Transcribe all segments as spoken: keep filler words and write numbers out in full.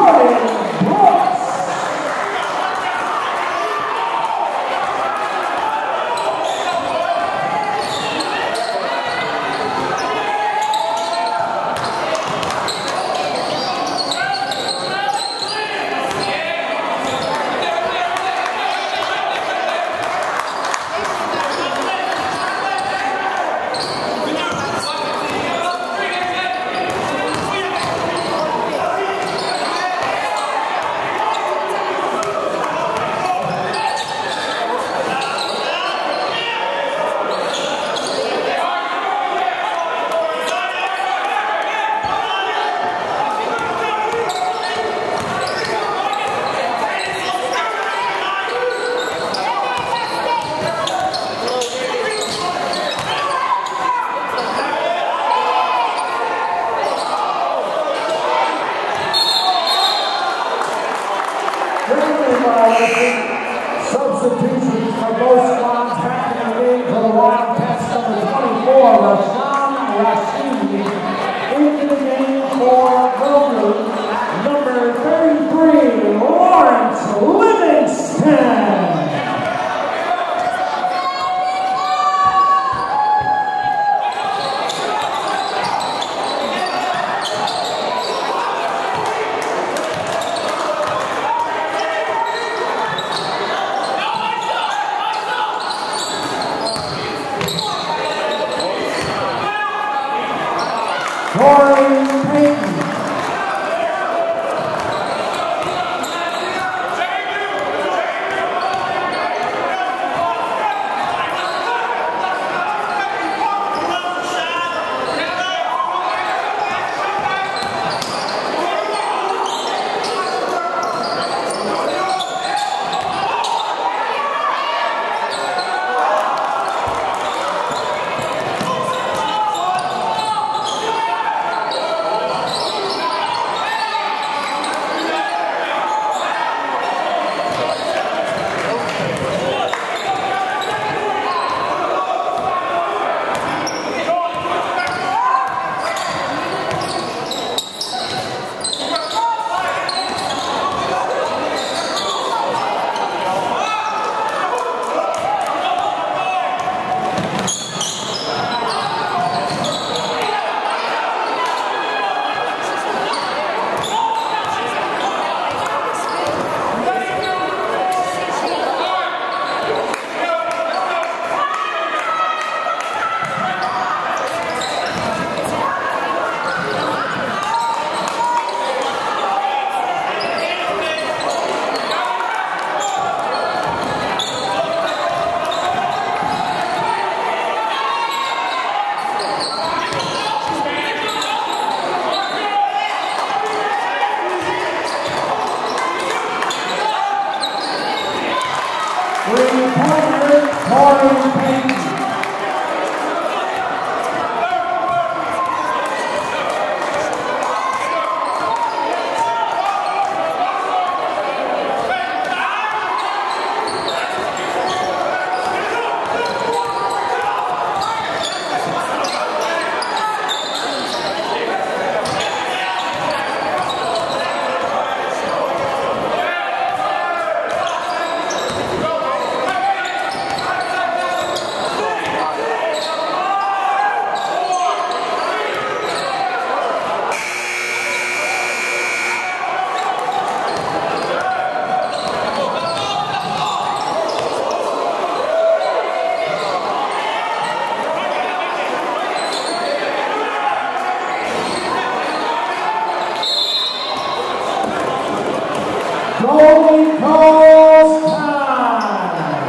Substitutions for both squads happening in for the Wildcats, number twenty-four, Rashawn Rashidi, into the game for Goldey, number thirty-three, Lawrence Livingston. Goldey calls time.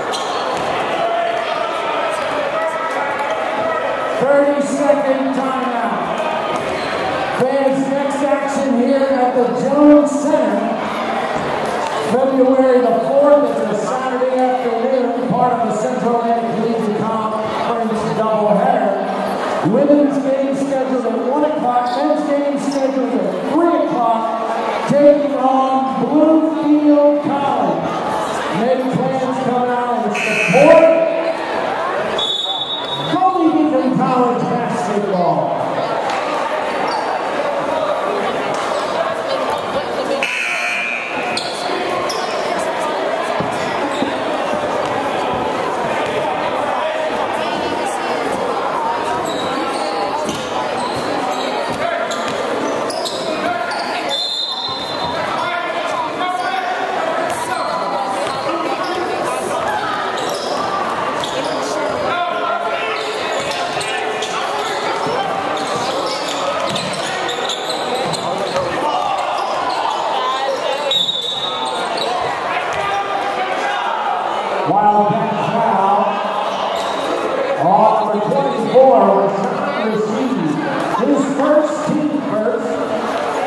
thirty second timeout. Fans, next action here at the Jones Center. February the fourth is a Saturday afternoon, part of the Central Atlantic Conference doubleheader. Women's game scheduled at one o'clock, men's game scheduled at three o'clock, taking on Bluefield College. Many fans come out and support Goldey Beacom College basketball.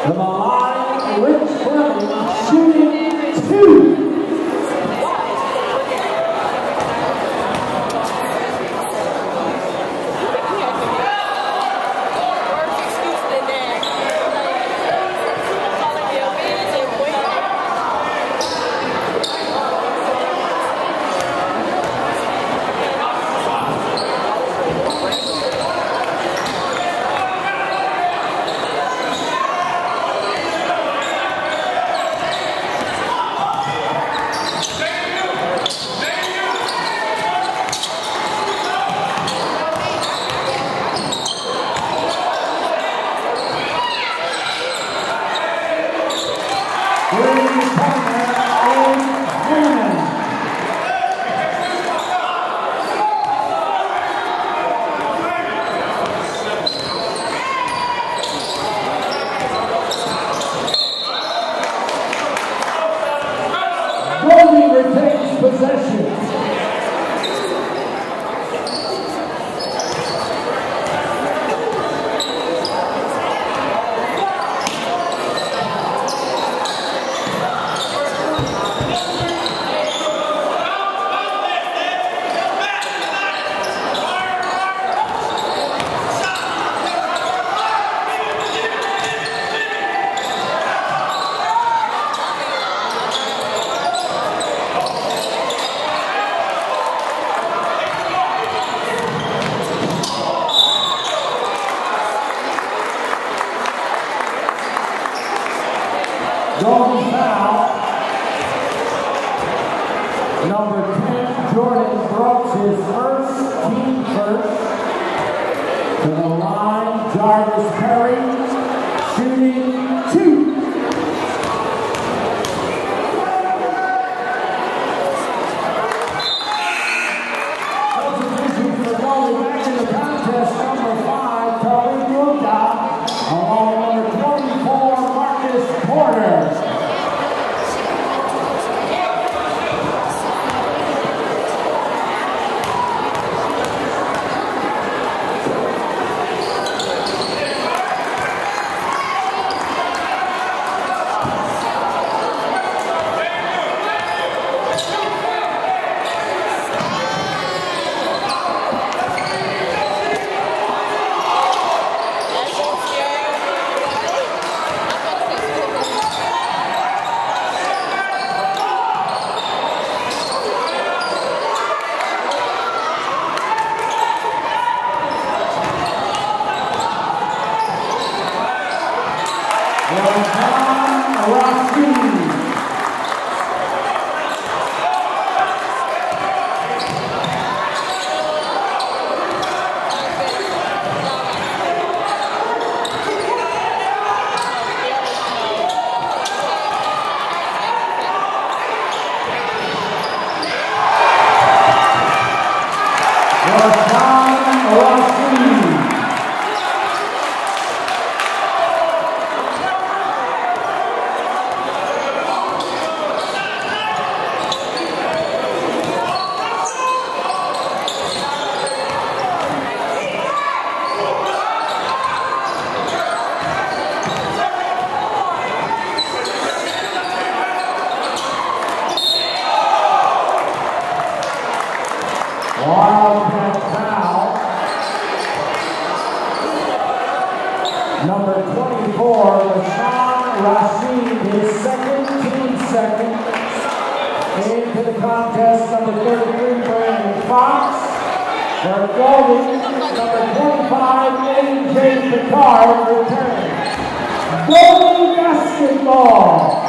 To the line, Rich Fleming, shooting two. Goldey retains possession. Goldey foul. Number ten, Jordan Brooks, his first, team first. To the line, Jarvis Perry, shooting two. Substitution for Goldey back in the contest, number five, Toby Luca, along with number twenty-four, Marcus Porter. Wildcat foul. Number twenty-four, LaShawn Rashid, his second, team second. Into the contest, number thirty-three, Brandon Fox. For Goldey, number twenty-five, A J Picard returns. Goldey basketball.